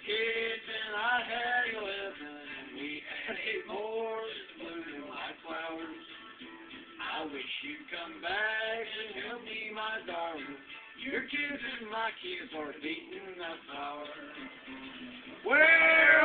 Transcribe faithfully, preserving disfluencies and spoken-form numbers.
kids and I had eleven, and we had eight more blooming like flowers. I wish you'd come back and help me, my darling. Your kids and my kids are beating the flowers. Where